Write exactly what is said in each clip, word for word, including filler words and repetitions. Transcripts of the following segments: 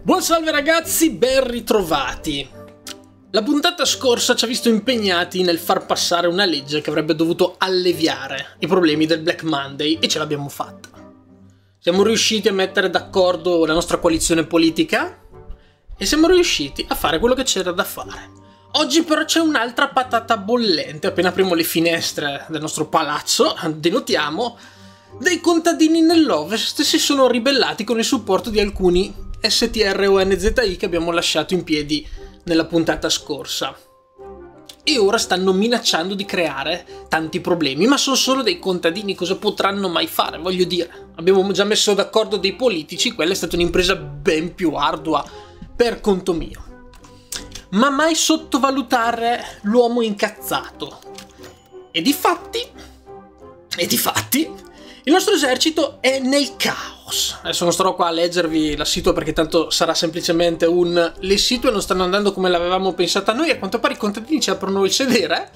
Buon salve ragazzi, ben ritrovati. La puntata scorsa ci ha visto impegnati nel far passare una legge che avrebbe dovuto alleviare i problemi del Black Monday e ce l'abbiamo fatta. Siamo riusciti a mettere d'accordo la nostra coalizione politica e siamo riusciti a fare quello che c'era da fare. Oggi però c'è un'altra patata bollente. Appena apriamo le finestre del nostro palazzo, denotiamo, dei contadini nell'Ovest si sono ribellati con il supporto di alcuni S T R O N Z I che abbiamo lasciato in piedi nella puntata scorsa. E ora stanno minacciando di creare tanti problemi, ma sono solo dei contadini, cosa potranno mai fare? Voglio dire, abbiamo già messo d'accordo dei politici, quella è stata un'impresa ben più ardua per conto mio. Ma mai sottovalutare l'uomo incazzato. E di fatti, e di fatti, il nostro esercito è nel caos. Adesso non starò qua a leggervi la situa perché tanto sarà semplicemente un le situe non stanno andando come l'avevamo pensata noi. A quanto pare i contadini ci aprono il sedere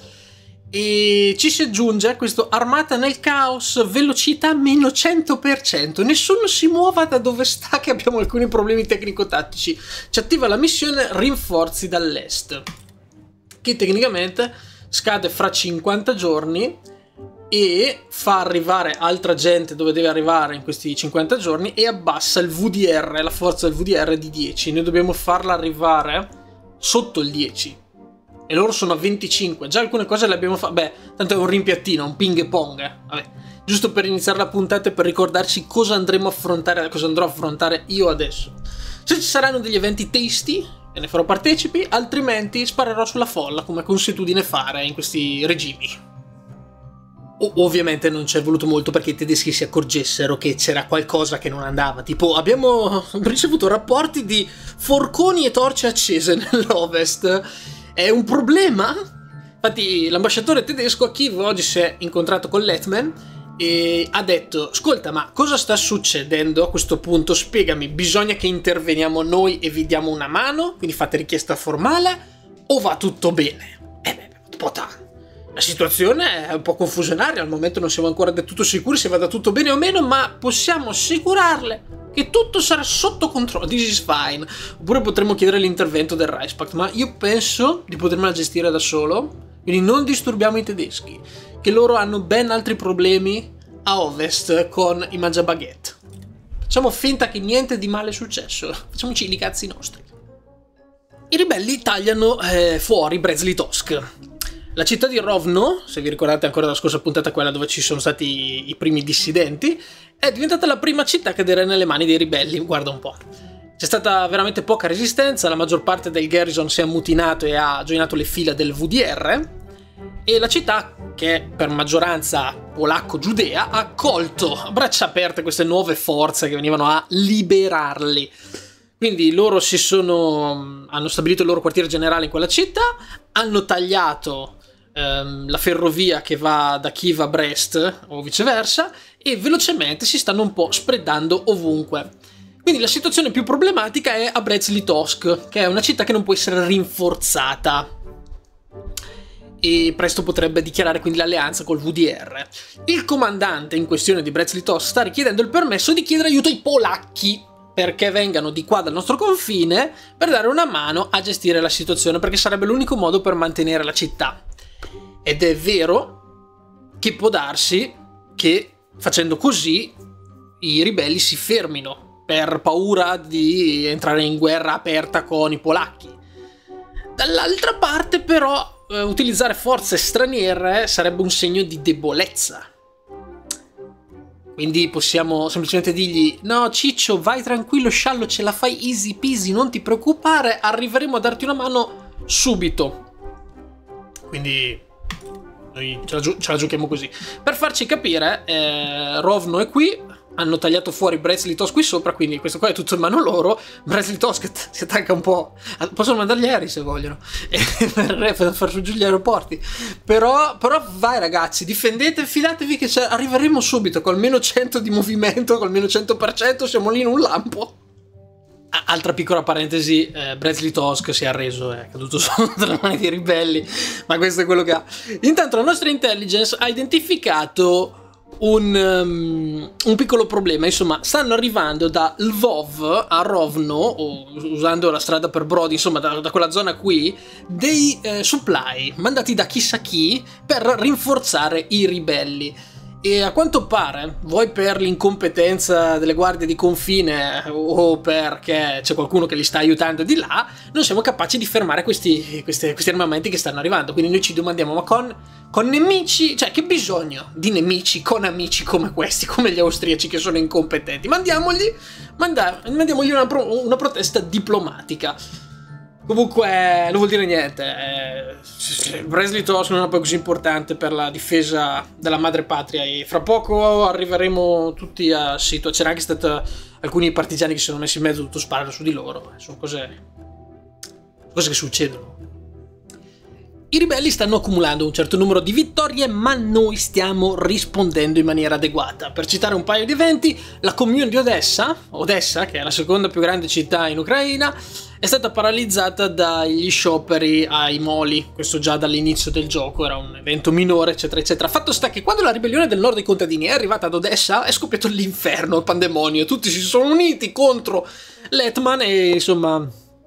e ci si aggiunge questo armata nel caos, velocità meno cento per cento. Nessuno si muova da dove sta che abbiamo alcuni problemi tecnico-tattici. Ci attiva la missione rinforzi dall'est, che tecnicamente scade fra cinquanta giorni e fa arrivare altra gente dove deve arrivare in questi cinquanta giorni e abbassa il V D R, la forza del V D R di dieci. Noi dobbiamo farla arrivare sotto il dieci e loro sono a venticinque. Già alcune cose le abbiamo fatte. Beh, tanto è un rimpiattino, un ping pong, eh. Vabbè, giusto per iniziare la puntata e per ricordarci cosa andremo a affrontare, cosa andrò a affrontare io adesso. Se ci saranno degli eventi tasty e ne farò partecipi, altrimenti sparerò sulla folla come è consuetudine fare in questi regimi. Ovviamente non ci è voluto molto perché i tedeschi si accorgessero che c'era qualcosa che non andava. Tipo, abbiamo ricevuto rapporti di forconi e torce accese nell'Ovest. È un problema? Infatti l'ambasciatore tedesco a Kiev oggi si è incontrato con Letman e ha detto: ascolta, ma cosa sta succedendo a questo punto? Spiegami, bisogna che interveniamo noi e vi diamo una mano? Quindi fate richiesta formale o va tutto bene? Eh beh, potà. La situazione è un po' confusionaria, al momento non siamo ancora del tutto sicuri se vada tutto bene o meno, ma possiamo assicurarle che tutto sarà sotto controllo, this is fine. Oppure potremmo chiedere l'intervento del Reichspakt, ma io penso di potermela gestire da solo, quindi non disturbiamo i tedeschi, che loro hanno ben altri problemi a ovest con i mangiabaguette. Facciamo finta che niente di male è successo, facciamoci i cazzi nostri. I ribelli tagliano eh, fuori Brest-Litovsk. La città di Rovno, se vi ricordate ancora dalla scorsa puntata, quella dove ci sono stati i primi dissidenti, è diventata la prima città a cadere nelle mani dei ribelli, guarda un po'. C'è stata veramente poca resistenza, la maggior parte del garrison si è ammutinato e ha gioinato le fila del V D R, e la città, che è per maggioranza polacco-giudea, ha accolto a braccia aperte queste nuove forze che venivano a liberarli. Quindi loro si sono, hanno stabilito il loro quartiere generale in quella città, hanno tagliato ehm, la ferrovia che va da Kiev a Brest o viceversa e velocemente si stanno un po' spreadando ovunque. Quindi la situazione più problematica è a Brest-Litovsk, che è una città che non può essere rinforzata e presto potrebbe dichiarare quindi l'alleanza col V D R. Il comandante in questione di Brest-Litovsk sta richiedendo il permesso di chiedere aiuto ai polacchi perché vengano di qua dal nostro confine per dare una mano a gestire la situazione, perché sarebbe l'unico modo per mantenere la città. Ed è vero che può darsi che facendo così i ribelli si fermino per paura di entrare in guerra aperta con i polacchi. Dall'altra parte però eh, utilizzare forze straniere sarebbe un segno di debolezza. Quindi possiamo semplicemente dirgli: no Ciccio, vai tranquillo, sciallo, ce la fai easy peasy, non ti preoccupare, arriveremo a darti una mano subito. Quindi noi ce la, gio ce la giochiamo così. Per farci capire, eh, Rovno è qui, hanno tagliato fuori Brest-Litovsk qui sopra, quindi questo qua è tutto in mano loro. Brest-Litovsk si attacca un po', possono mandare gli aerei se vogliono per far su giù gli aeroporti, però, però vai ragazzi, difendete, fidatevi che arriveremo subito col meno cento di movimento, col meno cento per cento siamo lì in un lampo. Altra piccola parentesi, eh, Brest-Litovsk si è arreso, è caduto sotto le mani dei ribelli, ma questo è quello che ha. Intanto la nostra intelligence ha identificato un, um, un piccolo problema. Insomma, stanno arrivando da Lvov a Rovno, o usando la strada per Brody, insomma da, da quella zona qui, dei eh, supply mandati da chissà chi per rinforzare i ribelli. E a quanto pare, vuoi per l'incompetenza delle guardie di confine o perché c'è qualcuno che li sta aiutando di là, non siamo capaci di fermare questi, questi, questi armamenti che stanno arrivando. Quindi noi ci domandiamo, ma con, con nemici, cioè che bisogno di nemici con amici come questi, come gli austriaci che sono incompetenti? Mandiamogli, manda, mandiamogli una, pro, una protesta diplomatica. Comunque non vuol dire niente, eh, Brest-Litovsk non è poi così importante per la difesa della madrepatria e fra poco arriveremo tutti a Situa. C'era anche stato alcuni partigiani che si sono messi in mezzo e tutto sparare su di loro, sono cose, cose che succedono. I ribelli stanno accumulando un certo numero di vittorie, ma noi stiamo rispondendo in maniera adeguata. Per citare un paio di eventi, la Comune di Odessa, Odessa, che è la seconda più grande città in Ucraina, è stata paralizzata dagli scioperi ai moli. Questo già dall'inizio del gioco, era un evento minore, eccetera, eccetera. Fatto sta che quando la ribellione del nord dei contadini è arrivata ad Odessa, è scoppiato l'inferno, il pandemonio. Tutti si sono uniti contro l'Hetman e, insomma...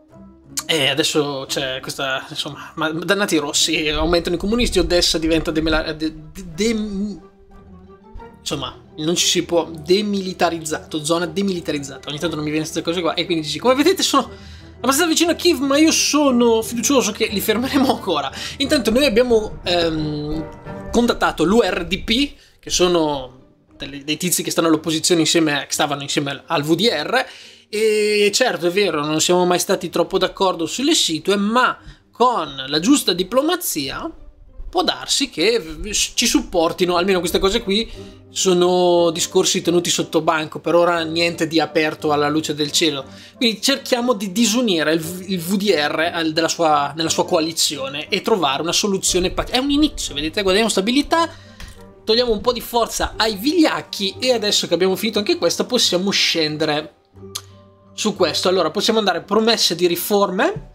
E adesso c'è questa, insomma, ma dannati rossi, aumentano i comunisti, Odessa diventa demila, de, de, de, insomma, non ci si può, demilitarizzato, zona demilitarizzata, ogni tanto non mi viene queste cose qua, e quindi dici, come vedete sono abbastanza vicino a Kiev, ma io sono fiducioso che li fermeremo ancora. Intanto noi abbiamo ehm, contattato l'U R D P, che sono delle, dei tizi che stanno all'opposizione insieme, che stavano insieme al V D R, e certo è vero, non siamo mai stati troppo d'accordo sulle situe, ma con la giusta diplomazia può darsi che ci supportino. Almeno queste cose qui sono discorsi tenuti sotto banco, per ora niente di aperto alla luce del cielo, quindi cerchiamo di disunire il, il V D R della sua, nella sua coalizione e trovare una soluzione. È un inizio, vedete, guadagniamo stabilità, togliamo un po' di forza ai vigliacchi e adesso che abbiamo finito anche questa possiamo scendere su questo. Allora possiamo andare promesse di riforme,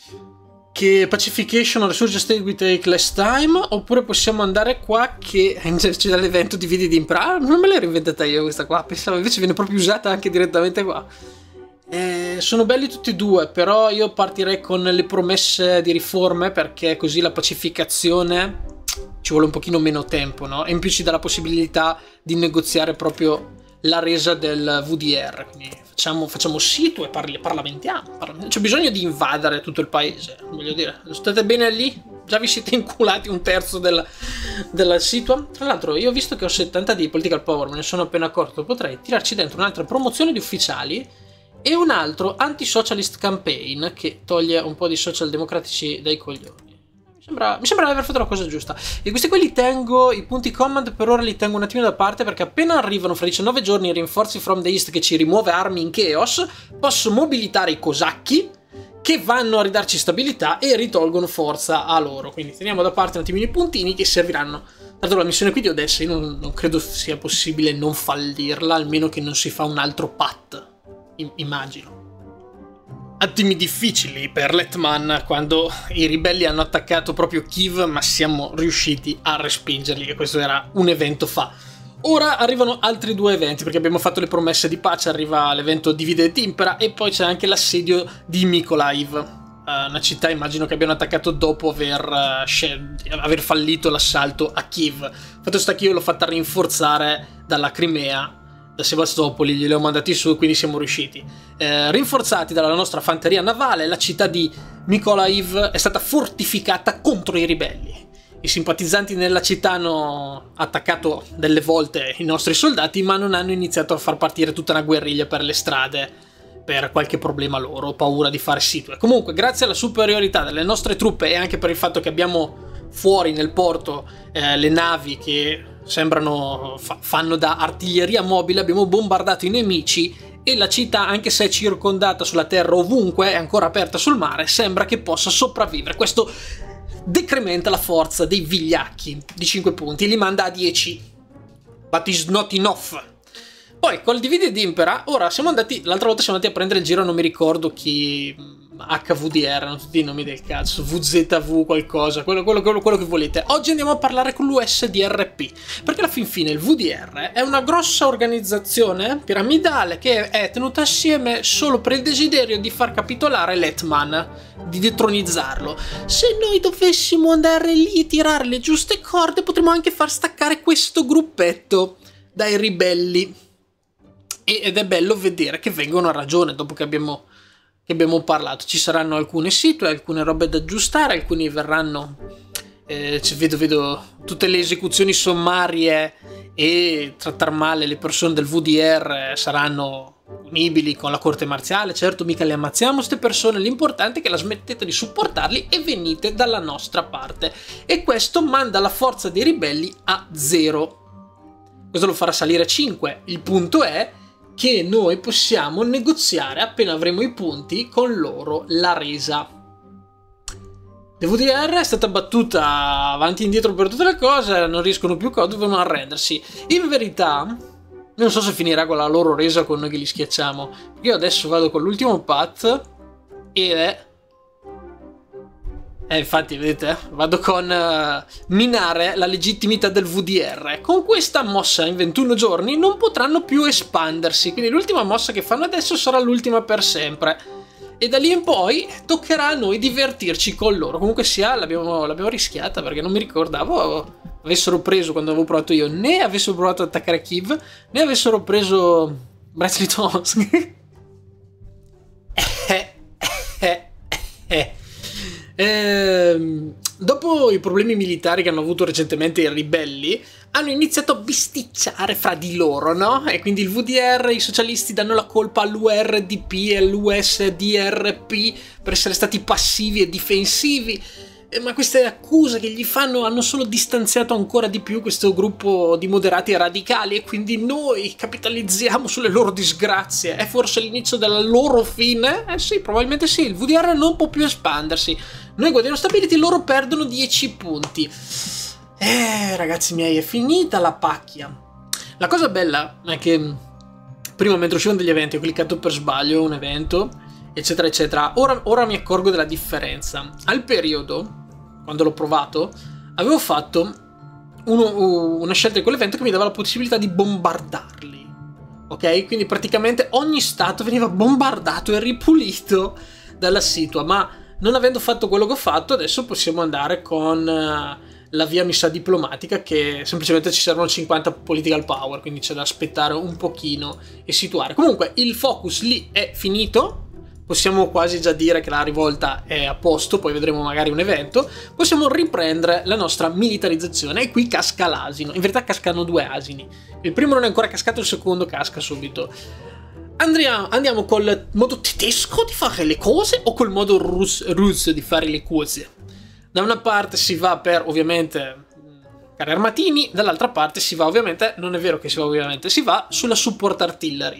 che pacification or resurge state will take less time, oppure possiamo andare qua che c'è dall'evento di Vidi di Impra. Non me l'ero inventata io questa qua, pensavo invece viene proprio usata anche direttamente qua. Eh, sono belli tutti e due, però io partirei con le promesse di riforme perché così la pacificazione ci vuole un pochino meno tempo, no? E in più ci dà la possibilità di negoziare proprio la resa del V D R, quindi facciamo, facciamo situ e parli, parlamentiamo, parla, c'è bisogno di invadere tutto il paese, voglio dire, state bene lì? Già vi siete inculati un terzo della, della situa? Tra l'altro io ho visto che ho settanta di political power, me ne sono appena accorto, potrei tirarci dentro un'altra promozione di ufficiali e un altro anti-socialist campaign che toglie un po' di social democratici dai coglioni. Sembra, mi sembra di aver fatto la cosa giusta. E questi qui li tengo, i punti command per ora li tengo un attimino da parte, perché appena arrivano fra diciannove giorni i rinforzi from the east che ci rimuove armi in chaos, posso mobilitare i cosacchi che vanno a ridarci stabilità e ritolgono forza a loro. Quindi teniamo da parte un attimino i puntini che serviranno. Tanto la missione qui di Odessa io non, non credo sia possibile non fallirla, almeno che non si fa un altro pat, immagino. Attimi difficili per l'Hetman quando i ribelli hanno attaccato proprio Kiev, ma siamo riusciti a respingerli, e questo era un evento fa. Ora arrivano altri due eventi, perché abbiamo fatto le promesse di pace, arriva l'evento Divide et Impera e poi c'è anche l'assedio di Mykolaiv, una città immagino che abbiano attaccato dopo aver, uh, aver fallito l'assalto a Kiev. Fatto sta che io l'ho fatta rinforzare dalla Crimea, da Sebastopoli, glieli ho mandati su, quindi siamo riusciti. Eh, rinforzati dalla nostra fanteria navale, la città di Mykolaiv è stata fortificata contro i ribelli. I simpatizzanti nella città hanno attaccato delle volte i nostri soldati, ma non hanno iniziato a far partire tutta una guerriglia per le strade per qualche problema loro, paura di fare situe. Comunque, grazie alla superiorità delle nostre truppe e anche per il fatto che abbiamo fuori nel porto eh, le navi che sembrano fa fanno da artiglieria mobile, abbiamo bombardato i nemici e la città, anche se è circondata sulla terra ovunque, è ancora aperta sul mare, sembra che possa sopravvivere. Questo decrementa la forza dei vigliacchi di cinque punti, li manda a dieci, but is not enough. Poi col Divide et Impera, ora siamo andati, l'altra volta siamo andati a prendere il giro, non mi ricordo chi, H V D R, non tutti i nomi del cazzo, V Z V qualcosa, quello, quello, quello, quello che volete. Oggi andiamo a parlare con l'U S D R P, perché alla fin fine il V D R è una grossa organizzazione piramidale che è tenuta assieme solo per il desiderio di far capitolare l'Hetman, di detronizzarlo. Se noi dovessimo andare lì e tirare le giuste corde, potremmo anche far staccare questo gruppetto dai ribelli. Ed è bello vedere che vengono a ragione dopo che abbiamo... che abbiamo parlato. Ci saranno alcune situ, alcune robe da aggiustare, alcuni verranno, eh, vedo, vedo tutte le esecuzioni sommarie e trattare male le persone del V D R saranno punibili con la corte marziale. Certo, mica le ammazziamo ste persone, l'importante è che la smettete di supportarli e venite dalla nostra parte, e questo manda la forza dei ribelli a zero. Questo lo farà salire a cinque. Il punto è che noi possiamo negoziare, appena avremo i punti, con loro la resa. Il V D R è stata battuta avanti e indietro per tutte le cose, non riescono più, devono arrendersi. In verità, non so se finirà con la loro resa con noi che li schiacciamo. Io adesso vado con l'ultimo path ed è... Eh, infatti, vedete, vado con uh, minare la legittimità del V D R. Con questa mossa in ventuno giorni non potranno più espandersi, quindi l'ultima mossa che fanno adesso sarà l'ultima per sempre. E da lì in poi toccherà a noi divertirci con loro. Comunque sia, l'abbiamo rischiata, perché non mi ricordavo avessero preso, quando avevo provato io, né avessero provato ad attaccare Kiev, né avessero preso Brest-Litovsk. eh, eh, eh. Ehm, dopo i problemi militari che hanno avuto recentemente i ribelli, hanno iniziato a bisticciare fra di loro, no? E quindi il V D R, i socialisti danno la colpa all'U R D P e all'U S D R P per essere stati passivi e difensivi. Eh, ma queste accuse che gli fanno hanno solo distanziato ancora di più questo gruppo di moderati e radicali, e quindi noi capitalizziamo sulle loro disgrazie. È forse l'inizio della loro fine? Eh sì, probabilmente sì. Il V D R non può più espandersi. Noi guadagniamo stability, loro perdono dieci punti. Eh, ragazzi miei, è finita la pacchia. La cosa bella è che prima, mentre uscivano degli eventi, ho cliccato per sbaglio un evento, eccetera eccetera. Ora, ora mi accorgo della differenza. Al periodo, quando l'ho provato, avevo fatto uno, una scelta di quell'evento che mi dava la possibilità di bombardarli, ok? Quindi praticamente ogni stato veniva bombardato e ripulito dalla situa. Ma non avendo fatto quello che ho fatto, adesso possiamo andare con uh, la via, mi sa, diplomatica, che semplicemente ci servono cinquanta political power, quindi c'è da aspettare un pochino e situare. Comunque il focus lì è finito. Possiamo quasi già dire che la rivolta è a posto, poi vedremo magari un evento. Possiamo riprendere la nostra militarizzazione, e qui casca l'asino. In verità cascano due asini. Il primo non è ancora cascato, il secondo casca subito. Andriamo, andiamo col modo tedesco di fare le cose o col modo rus, rus di fare le cose? Da una parte si va per, ovviamente, carri armatini, dall'altra parte si va, ovviamente, non è vero che si va ovviamente, si va sulla support artillery.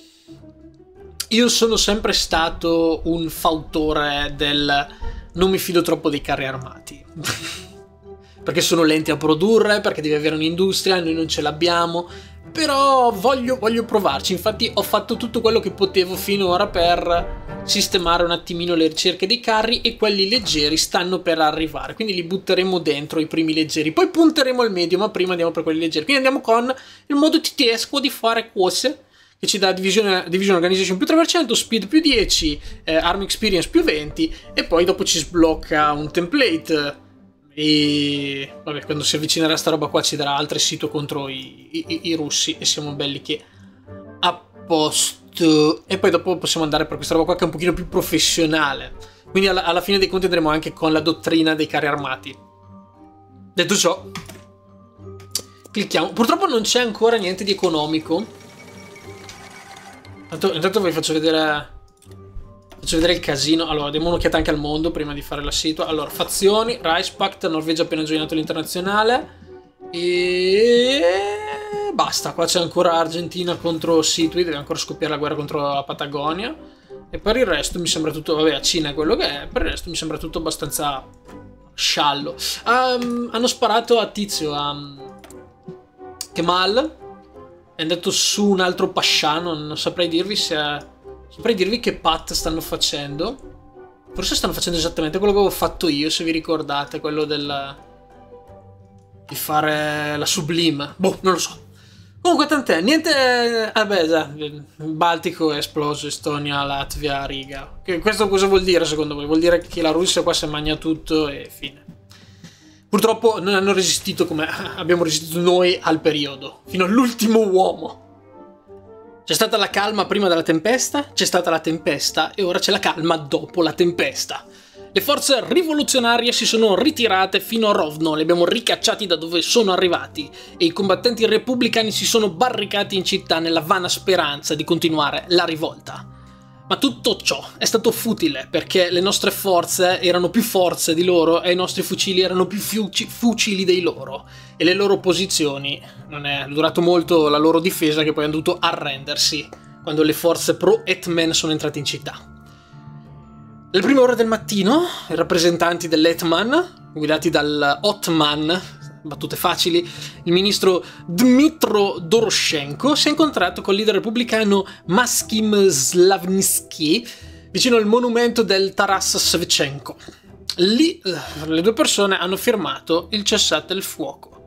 Io sono sempre stato un fautore del non mi fido troppo dei carri armati. Perché sono lenti a produrre, perché devi avere un'industria, noi non ce l'abbiamo. Però voglio, voglio provarci. Infatti ho fatto tutto quello che potevo finora per sistemare un attimino le ricerche dei carri, e quelli leggeri stanno per arrivare. Quindi li butteremo dentro, i primi leggeri. Poi punteremo al medio, ma prima andiamo per quelli leggeri. Quindi andiamo con il modo tedesco di fare cose, che ci dà division, division organization più tre per cento, speed più dieci, eh, arm experience più venti, e poi dopo ci sblocca un template, e vabbè, quando si avvicinerà sta roba qua ci darà altre situ contro i, i, i russi, e siamo belli che a posto. E poi dopo possiamo andare per questa roba qua che è un pochino più professionale, quindi alla, alla fine dei conti andremo anche con la dottrina dei carri armati. Detto ciò, clicchiamo. Purtroppo non c'è ancora niente di economico. Intanto, intanto vi faccio vedere faccio vedere il casino. Allora, diamo un'occhiata anche al mondo prima di fare la situa. Allora, fazioni, Reichspakt, Norvegia ha appena gioinato l'internazionale, e basta. Qua c'è ancora Argentina contro Situi, deve ancora scoppiare la guerra contro la Patagonia, e per il resto mi sembra tutto, vabbè, a Cina è quello che è, per il resto mi sembra tutto abbastanza sciallo. Um, hanno sparato a Tizio, a Kemal, è andato su un altro pasciano, non saprei dirvi se... saprei dirvi che pat stanno facendo. Forse stanno facendo esattamente quello che avevo fatto io, se vi ricordate, quello del... di fare la Sublime. Boh, non lo so. Comunque tant'è, niente... Vabbè, già, Baltico è esploso, Estonia, Latvia, Riga. Che, questo cosa vuol dire secondo voi? Vuol dire che la Russia qua si mangia tutto e fine. Purtroppo non hanno resistito come abbiamo resistito noi al periodo, fino all'ultimo uomo. C'è stata la calma prima della tempesta, c'è stata la tempesta e ora c'è la calma dopo la tempesta. Le forze rivoluzionarie si sono ritirate fino a Rovno, li abbiamo ricacciati da dove sono arrivati e i combattenti repubblicani si sono barricati in città nella vana speranza di continuare la rivolta. Ma tutto ciò è stato futile perché le nostre forze erano più forze di loro e i nostri fucili erano più fucili dei loro e le loro posizioni, non è durato molto la loro difesa che poi hanno dovuto arrendersi quando le forze pro-Hetman sono entrate in città. Nelle prime ore del mattino i rappresentanti dell'Hetman, guidati dal Otman, battute facili, il ministro Dmytro Doroshenko si è incontrato col leader repubblicano Maxim Slavnitsky vicino al monumento del Taras Shevchenko. Lì le due persone hanno firmato il cessate il fuoco.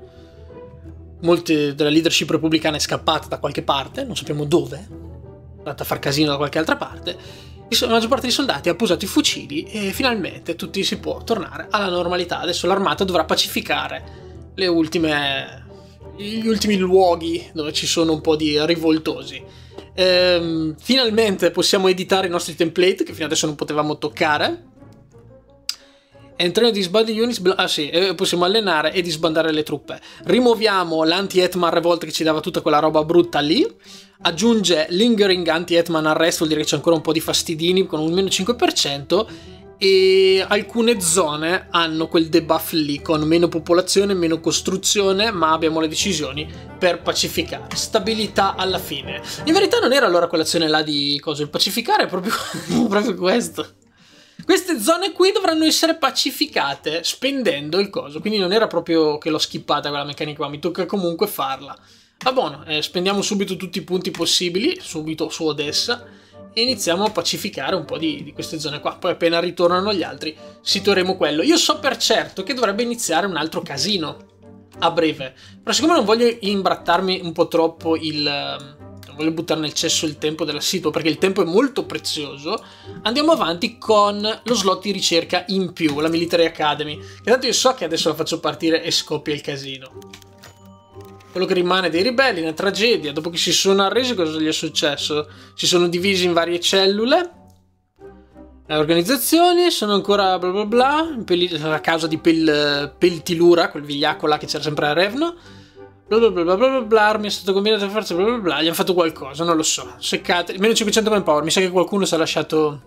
Molte della leadership repubblicana è scappata da qualche parte, non sappiamo dove, è andata a far casino da qualche altra parte. La maggior parte dei soldati ha posato i fucili e finalmente tutti si può tornare alla normalità. Adesso l'armata dovrà pacificare le ultime, gli ultimi luoghi dove ci sono un po' di rivoltosi. Ehm, finalmente possiamo editare i nostri template che fino adesso non potevamo toccare. Entrano di disband units, ah sì, e possiamo allenare e disbandare le truppe. Rimuoviamo l'anti-Hetman revolt che ci dava tutta quella roba brutta lì. Aggiunge lingering anti-Hetman arrest, vuol dire che c'è ancora un po' di fastidini con un meno cinque per cento. E alcune zone hanno quel debuff lì con meno popolazione, meno costruzione, ma abbiamo le decisioni per pacificare. Stabilità alla fine. In verità non era allora quell'azione là di cosa, il pacificare è proprio, proprio questo. Queste zone qui dovranno essere pacificate spendendo il coso, quindi non era proprio che l'ho skippata quella meccanica qua, mi tocca comunque farla. Va buono, eh, spendiamo subito tutti i punti possibili, subito su Odessa, e iniziamo a pacificare un po' di, di queste zone qua. Poi appena ritornano gli altri situeremo quello. Io so per certo che dovrebbe iniziare un altro casino a breve, però siccome non voglio imbrattarmi un po' troppo il... non voglio buttare nel cesso il tempo della situa perché il tempo è molto prezioso, andiamo avanti con lo slot di ricerca in più, la Military Academy, che tanto io so che adesso la faccio partire e scoppia il casino. Quello che rimane dei ribelli, una tragedia, dopo che si sono arresi cosa gli è successo? Si sono divisi in varie cellule, le organizzazioni sono ancora bla bla bla, a causa di Pel, Peltilura, quel vigliacco là che c'era sempre a Revno, bla bla bla bla bla bla, armi è stato combinato a forza bla bla bla, gli hanno fatto qualcosa, non lo so, seccate, meno cinquecento manpower, mi sa che qualcuno si è lasciato,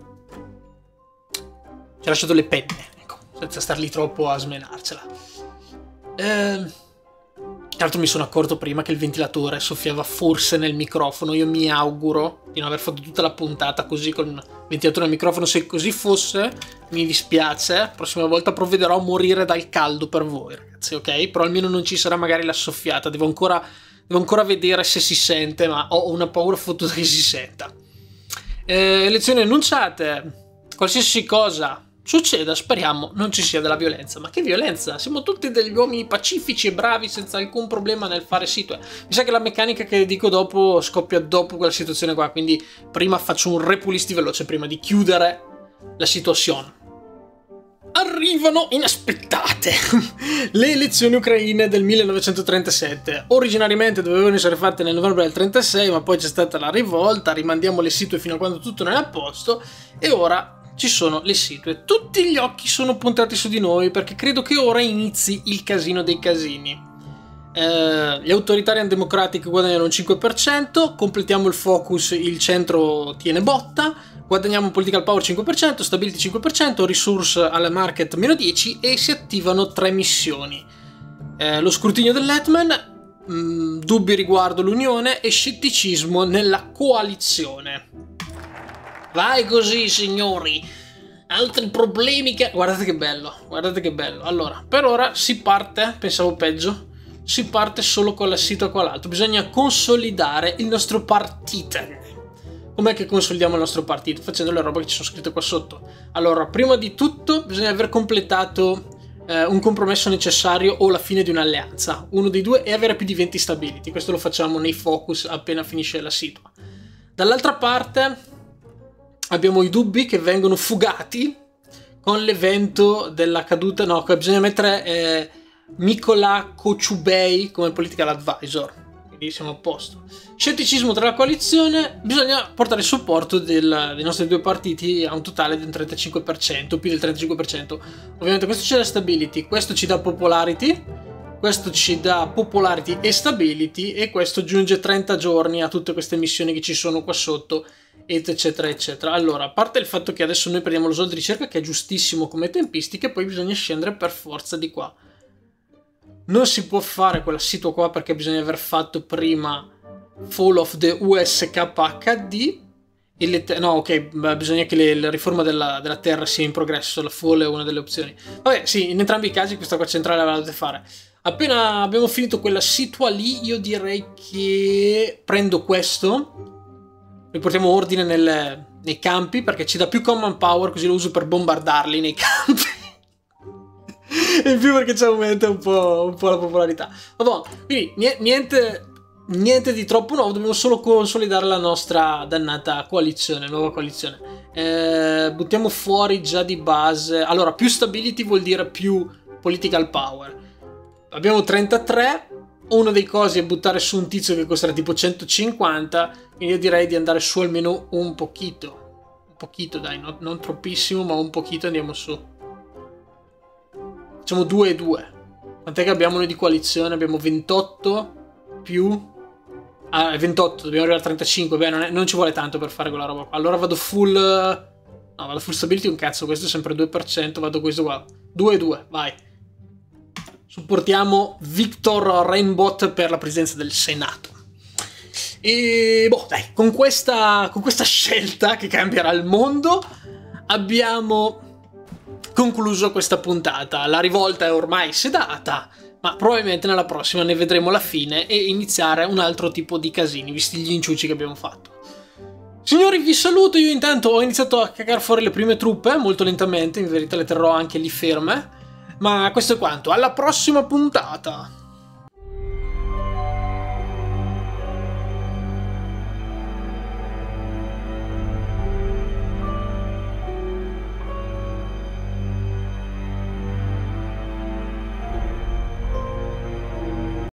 ci ha lasciato le penne, ecco, senza star lì troppo a smenarcela. Ehm... Tra l'altro mi sono accorto prima che il ventilatore soffiava forse nel microfono. Io mi auguro di non aver fatto tutta la puntata così con il ventilatore nel microfono. Se così fosse mi dispiace. La prossima volta provvederò a morire dal caldo per voi ragazzi, ok? Però almeno non ci sarà magari la soffiata. Devo ancora, devo ancora vedere se si sente, ma ho una paura fottuta che si senta. eh, Elezioni annunciate. Qualsiasi cosa succeda, speriamo non ci sia della violenza. Ma che violenza? Siamo tutti degli uomini pacifici e bravi senza alcun problema nel fare situa. Mi sa che la meccanica che dico dopo scoppia dopo quella situazione qua, quindi prima faccio un repulisti veloce prima di chiudere la situazione. Arrivano inaspettate le elezioni ucraine del millenovecentotrentasette. Originariamente dovevano essere fatte nel novembre del trentasei, ma poi c'è stata la rivolta, rimandiamo le situe fino a quando tutto non è a posto e ora ci sono le situe. Tutti gli occhi sono puntati su di noi perché credo che ora inizi il casino dei casini. Eh, gli autoritarian democratic guadagnano un cinque per cento, completiamo il focus, il centro tiene botta, guadagniamo political power cinque per cento, stability cinque per cento, resource alla market meno dieci e si attivano tre missioni. Eh, lo scrutinio dell'Hetman, mh, dubbi riguardo l'Unione e scetticismo nella coalizione. Vai così, signori. Altri problemi che... Guardate che bello, guardate che bello. Allora, per ora si parte, pensavo peggio, si parte solo con la situa qua l'altro. Bisogna consolidare il nostro partite. com'è che consolidiamo il nostro partito? Facendo le robe che ci sono scritte qua sotto. Allora, prima di tutto bisogna aver completato eh, un compromesso necessario o la fine di un'alleanza, uno dei due, e avere più di venti stability. Questo lo facciamo nei focus appena finisce la situa. Dall'altra parte abbiamo i dubbi che vengono fugati con l'evento della caduta, no, bisogna mettere eh, Mykola Kochubey come political advisor. Siamo a posto. Scetticismo tra la coalizione, bisogna portare il supporto del, dei nostri due partiti a un totale di un trentacinque per cento, più del trentacinque per cento. Ovviamente questo ci dà stability, questo ci dà popularity, questo ci dà popularity e stability, e questo aggiunge trenta giorni a tutte queste missioni che ci sono qua sotto, eccetera eccetera. Allora, a parte il fatto che adesso noi prendiamo lo slot di ricerca, che è giustissimo come tempistiche, poi bisogna scendere per forza di qua. Non si può fare quella situa qua perché bisogna aver fatto prima Fall of the U S K H D. E le no, ok, bisogna che le, la riforma della, della terra sia in progresso. La Fall è una delle opzioni. Vabbè, sì, in entrambi i casi questa qua centrale la dovete fare. Appena abbiamo finito quella situa lì, io direi che prendo questo. Riportiamo ordine nel, nei campi, perché ci dà più command power, così lo uso per bombardarli nei campi. In più perché ci aumenta un po', un po' la popolarità. Vabbè, quindi niente, niente di troppo nuovo, dobbiamo solo consolidare la nostra dannata coalizione, nuova coalizione. Eh, buttiamo fuori già di base. Allora, più stability vuol dire più political power. Abbiamo trentatré, uno dei cosi è buttare su un tizio che costerà tipo centocinquanta, quindi io direi di andare su almeno un pochino. Un pochino, dai, no, non troppissimo, ma un pochino andiamo su. Facciamo due e due. Quant'è che abbiamo noi di coalizione? Abbiamo ventotto più... Ah, ventotto, dobbiamo arrivare a trentacinque. Beh, non, è, non ci vuole tanto per fare quella roba qua. Allora vado full... No, vado full stability un cazzo. Questo è sempre due per cento. Vado questo qua. due e due, vai. Supportiamo Victor Rainbot per la presidenza del Senato. E... boh, dai. Con questa, con questa scelta che cambierà il mondo, abbiamo... concluso questa puntata. La rivolta è ormai sedata, ma probabilmente nella prossima ne vedremo la fine e iniziare un altro tipo di casini, visti gli inciuci che abbiamo fatto. Signori, vi saluto. Io intanto ho iniziato a cagare fuori le prime truppe, molto lentamente, in verità le terrò anche lì ferme, ma questo è quanto. Alla prossima puntata!